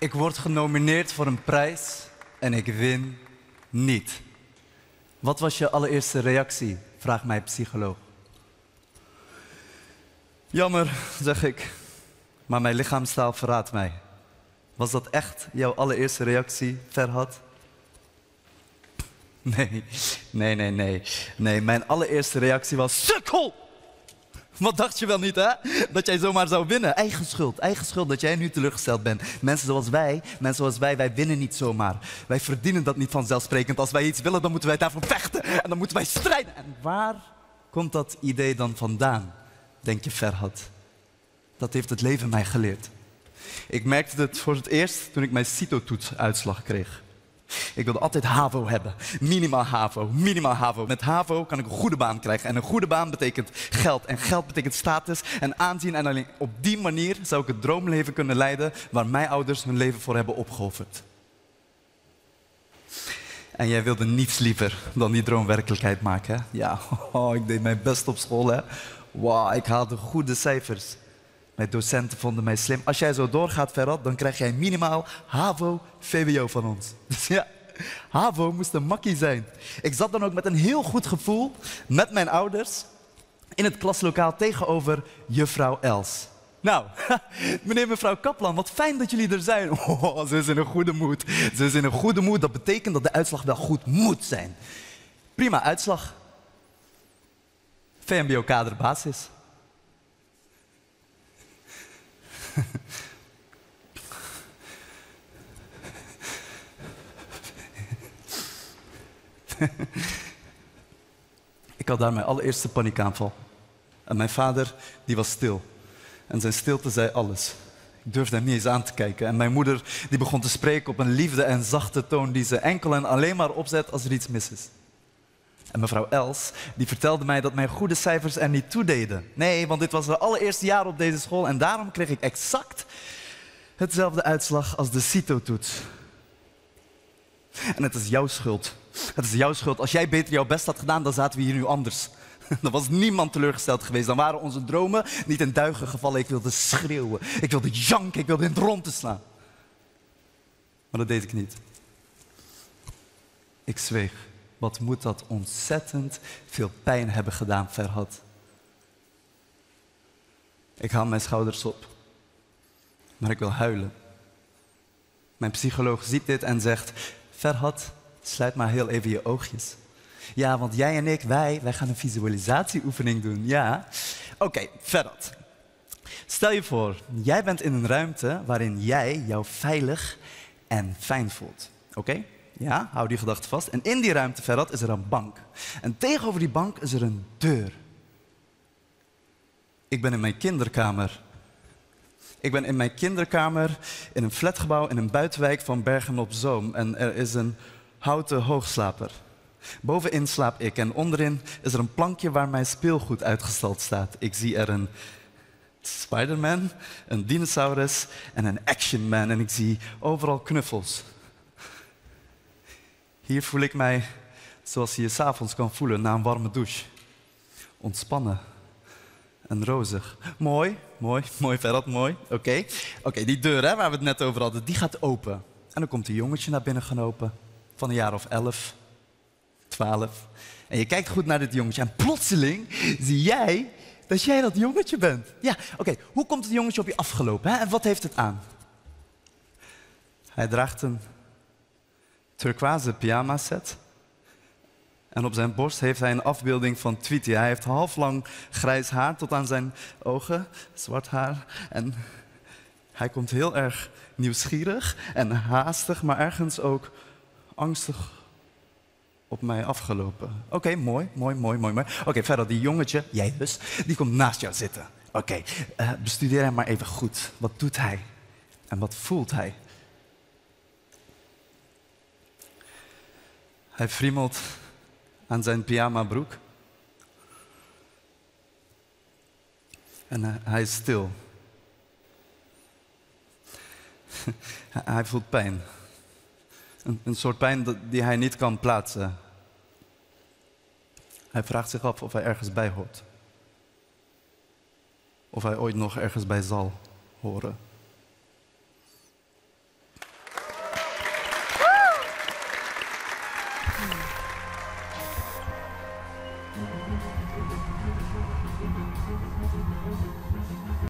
Ik word genomineerd voor een prijs en ik win niet. Wat was je allereerste reactie? Vraagt mij psycholoog. Jammer, zeg ik, maar mijn lichaamstaal verraadt mij. Was dat echt jouw allereerste reactie, Ferhat? Nee, mijn allereerste reactie was sukkel! Wat dacht je wel niet, hè? Dat jij zomaar zou winnen. Eigen schuld dat jij nu teleurgesteld bent. Mensen zoals wij, wij winnen niet zomaar. Wij verdienen dat niet vanzelfsprekend. Als wij iets willen, dan moeten wij daarvoor vechten. En dan moeten wij strijden. En waar komt dat idee dan vandaan, denk je, Ferhat? Dat heeft het leven mij geleerd. Ik merkte het voor het eerst toen ik mijn CITO-toetsuitslag kreeg. Ik wilde altijd HAVO hebben. Minimaal HAVO. Met HAVO kan ik een goede baan krijgen. En een goede baan betekent geld. En geld betekent status en aanzien. En alleen op die manier zou ik het droomleven kunnen leiden waar mijn ouders hun leven voor hebben opgeofferd. En jij wilde niets liever dan die droom werkelijkheid maken, hè? Ja, ik deed mijn best op school, hè. Wauw, ik haalde goede cijfers. Mijn docenten vonden mij slim. Als jij zo doorgaat, Ferhat, dan krijg jij minimaal HAVO, VWO van ons. Dus ja, HAVO moest een makkie zijn. Ik zat dan ook met een heel goed gevoel met mijn ouders in het klaslokaal tegenover juffrouw Els. Nou, meneer en mevrouw Kaplan, wat fijn dat jullie er zijn. Oh, ze is in een goede moed. Dat betekent dat de uitslag wel goed moet zijn. Prima uitslag. VMBO kaderbasis. Ik had daar mijn allereerste paniekaanval. En mijn vader, die was stil. En zijn stilte zei alles. Ik durfde hem niet eens aan te kijken. En mijn moeder, die begon te spreken op een liefde en zachte toon die ze enkel en alleen maar opzet als er iets mis is. En mevrouw Els, die vertelde mij dat mijn goede cijfers er niet toe deden. Nee, want dit was het allereerste jaar op deze school en daarom kreeg ik exact hetzelfde uitslag als de CITO-toets. En het is jouw schuld. Het is jouw schuld. Als jij beter jouw best had gedaan, dan zaten we hier nu anders. Dan was niemand teleurgesteld geweest. Dan waren onze dromen niet in duigen gevallen. Ik wilde schreeuwen. Ik wilde janken. Ik wilde in het rond te slaan. Maar dat deed ik niet. Ik zweeg. Wat moet dat ontzettend veel pijn hebben gedaan, Ferhat. Ik haal mijn schouders op. Maar ik wil huilen. Mijn psycholoog ziet dit en zegt: Ferhat, sluit maar heel even je oogjes. Ja, want jij en ik, wij gaan een visualisatieoefening doen, ja. Oké, Ferhat. Stel je voor, jij bent in een ruimte waarin jij jou veilig en fijn voelt. Oké? Ja, hou die gedachte vast. En in die ruimte, Ferhat, is er een bank. En tegenover die bank is er een deur. Ik ben in mijn kinderkamer. Ik ben in mijn kinderkamer in een flatgebouw in een buitenwijk van Bergen op Zoom. En er is een houten hoogslaper. Bovenin slaap ik en onderin is er een plankje waar mijn speelgoed uitgestald staat. Ik zie er een Spider-Man, een dinosaurus en een Action Man. En ik zie overal knuffels. Hier voel ik mij zoals je je 's avonds kan voelen na een warme douche. Ontspannen en rozig. Mooi, Ferhat, mooi. Oké, die deur hè, waar we het net over hadden, die gaat open. En dan komt een jongetje naar binnen gelopen, van een jaar of 11, 12. En je kijkt goed naar dit jongetje en plotseling zie jij dat jij dat jongetje bent. Ja, oké, hoe komt het jongetje op je afgelopen hè? En wat heeft het aan? Hij draagt een turquoise pyjama set. En op zijn borst heeft hij een afbeelding van Tweety. Hij heeft halflang grijs haar tot aan zijn ogen, zwart haar. En hij komt heel erg nieuwsgierig en haastig, maar ergens ook angstig op mij afgelopen. Oké, mooi. Oké, verder, die jongetje, jij dus, die komt naast jou zitten. Oké, bestudeer hem maar even goed. Wat doet hij? En wat voelt hij? Hij friemelt aan zijn pyjamabroek. En hij is stil. Hij voelt pijn. Een soort pijn die hij niet kan plaatsen. Hij vraagt zich af of hij ergens bij hoort. Of hij ooit nog ergens bij zal horen.